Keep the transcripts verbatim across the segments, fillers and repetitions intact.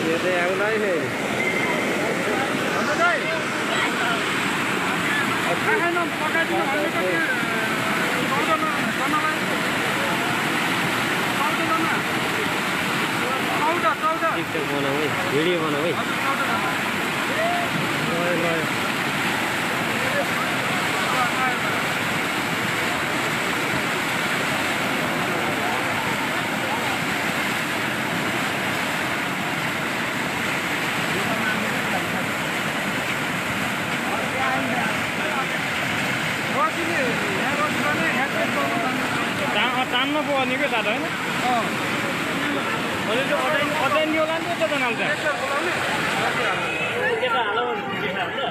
ये तो आउलाई है टिकटक बनाऊ है भिडियो बनाऊ है तान्नु पर्ने क्या दादा होइन अहिले त्यो अटाइ अटाइनी होला नि त जनाल त केटा हालो केटा हुन्छ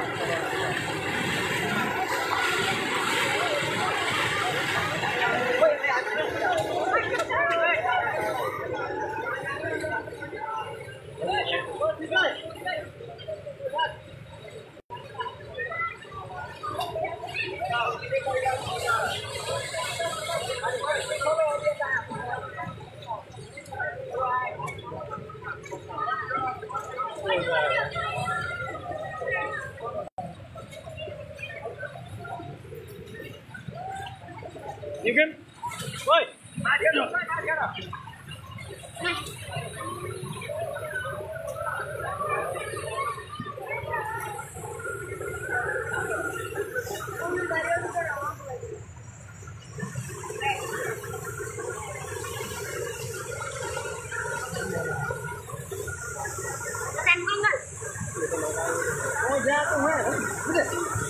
You can. Woi. Dia dong. Dia dong. Oh, jatuh ya. Udah.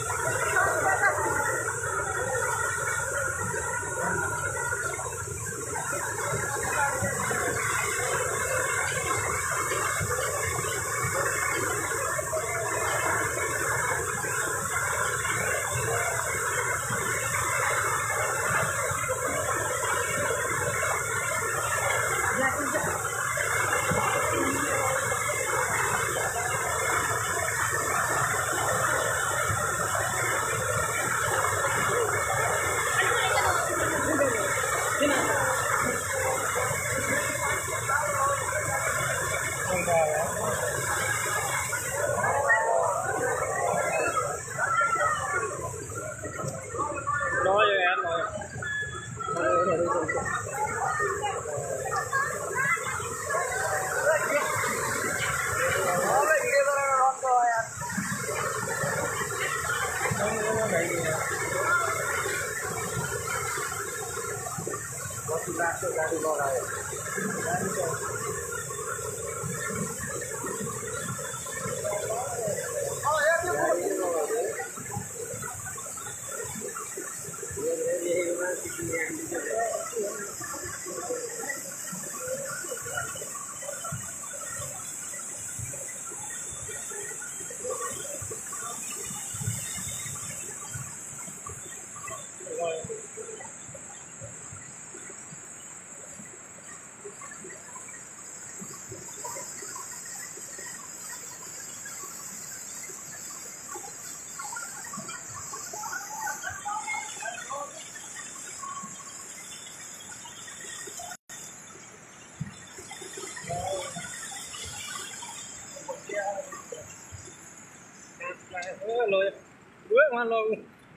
Lôi đuối mà lôi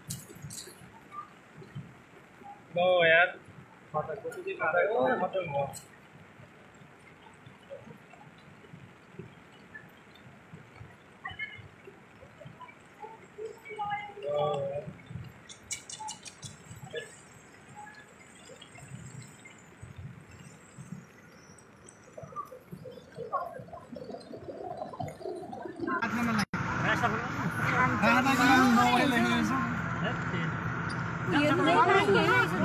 rồi á mặt này cũng đi vào đây mặt đường rồi Iya,